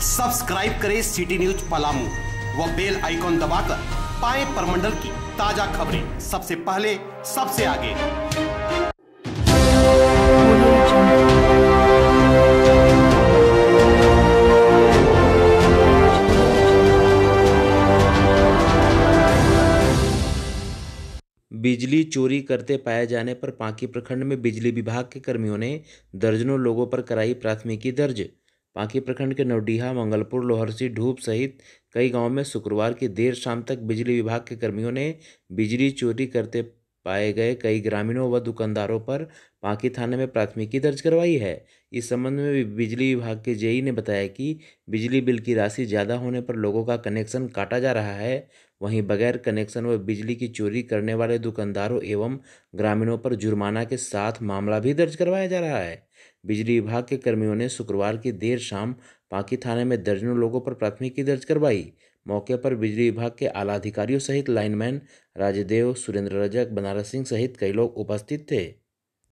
Subscribe करें city news Palamu व bell icon दबाकर पाएं प्रमंडल की ताजा खबरें सबसे पहले सबसे आगे। बिजली चोरी करते पाए जाने पर पांकी प्रखंड में बिजली विभाग के कर्मियों ने दर्जनों लोगों पर कराई प्राथमिकी दर्ज। पांकी प्रखंड के नवडीहा, मंगलपुर, लोहरसी, ढूप सहित कई गांवों में शुक्रवार की देर शाम तक बिजली विभाग के कर्मियों ने बिजली चोरी करते पाए गए कई ग्रामीणों व दुकानदारों पर पांकी थाने में प्राथमिकी दर्ज करवाई है। इस संबंध में बिजली विभाग के जेई ने बताया कि बिजली बिल की राशि ज़्यादा होने पर लोगों का कनेक्शन काटा जा रहा है। वहीं बगैर कनेक्शन व बिजली की चोरी करने वाले दुकानदारों एवं ग्रामीणों पर जुर्माना के साथ मामला भी दर्ज करवाया जा रहा है। बिजली विभाग के कर्मियों ने शुक्रवार की देर शाम पांकी थाने में दर्जनों लोगों पर प्राथमिकी दर्ज करवाई। मौके पर बिजली विभाग के आला अधिकारियों सहित लाइनमैन राजदेव, सुरेंद्र रजक, बनारस सिंह सहित कई लोग उपस्थित थे।